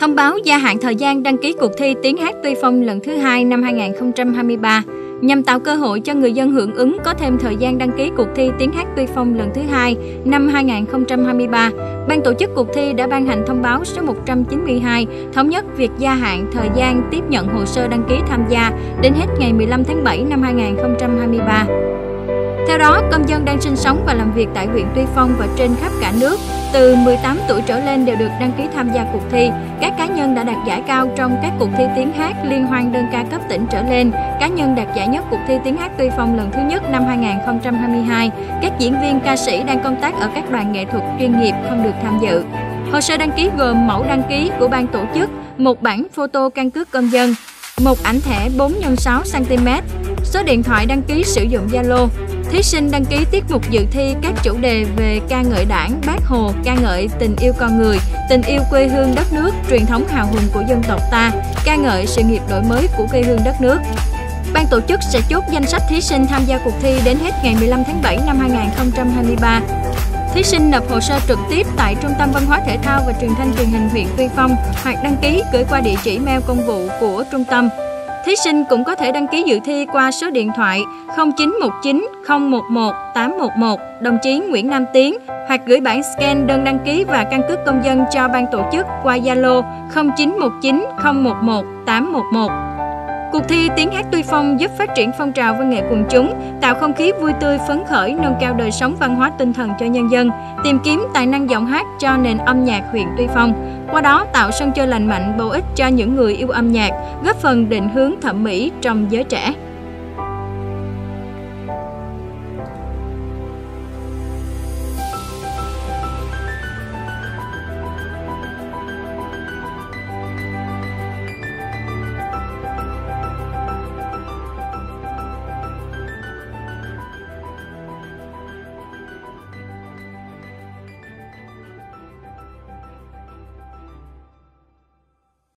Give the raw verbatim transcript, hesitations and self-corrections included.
Thông báo gia hạn thời gian đăng ký cuộc thi Tiếng hát Tuy Phong lần thứ hai năm hai nghìn không trăm hai mươi ba. Nhằm tạo cơ hội cho người dân hưởng ứng có thêm thời gian đăng ký cuộc thi Tiếng hát Tuy Phong lần thứ hai năm hai nghìn không trăm hai mươi ba, ban tổ chức cuộc thi đã ban hành thông báo số một trăm chín mươi hai thống nhất việc gia hạn thời gian tiếp nhận hồ sơ đăng ký tham gia đến hết ngày mười lăm tháng bảy năm hai nghìn không trăm hai mươi ba. Theo đó, công dân đang sinh sống và làm việc tại huyện Tuy Phong và trên khắp cả nước từ mười tám tuổi trở lên đều được đăng ký tham gia cuộc thi. Các cá nhân đã đạt giải cao trong các cuộc thi tiếng hát liên hoan đơn ca cấp tỉnh trở lên, cá nhân đạt giải nhất cuộc thi tiếng hát Tuy Phong lần thứ nhất năm hai nghìn không trăm hai mươi hai, các diễn viên ca sĩ đang công tác ở các đoàn nghệ thuật chuyên nghiệp không được tham dự. Hồ sơ đăng ký gồm mẫu đăng ký của ban tổ chức, một bản photo căn cước công dân, một ảnh thẻ bốn nhân sáu xăng ti mét, số điện thoại đăng ký sử dụng Zalo. Thí sinh đăng ký tiết mục dự thi các chủ đề về ca ngợi Đảng, Bác Hồ, ca ngợi tình yêu con người, tình yêu quê hương đất nước, truyền thống hào hùng của dân tộc ta, ca ngợi sự nghiệp đổi mới của quê hương đất nước. Ban tổ chức sẽ chốt danh sách thí sinh tham gia cuộc thi đến hết ngày mười lăm tháng bảy năm hai nghìn không trăm hai mươi ba. Thí sinh nộp hồ sơ trực tiếp tại Trung tâm Văn hóa Thể thao và Truyền thanh Truyền hình huyện Tuy Phong hoặc đăng ký gửi qua địa chỉ mail công vụ của trung tâm. Thí sinh cũng có thể đăng ký dự thi qua số điện thoại không chín một chín không một một tám một một đồng chí Nguyễn Nam Tiến hoặc gửi bản scan đơn đăng ký và căn cước công dân cho ban tổ chức qua Zalo không chín một chín không một một tám một một. Cuộc thi Tiếng hát Tuy Phong giúp phát triển phong trào văn nghệ quần chúng, tạo không khí vui tươi phấn khởi, nâng cao đời sống văn hóa tinh thần cho nhân dân, tìm kiếm tài năng giọng hát cho nền âm nhạc huyện Tuy Phong. Qua đó tạo sân chơi lành mạnh bổ ích cho những người yêu âm nhạc, góp phần định hướng thẩm mỹ trong giới trẻ.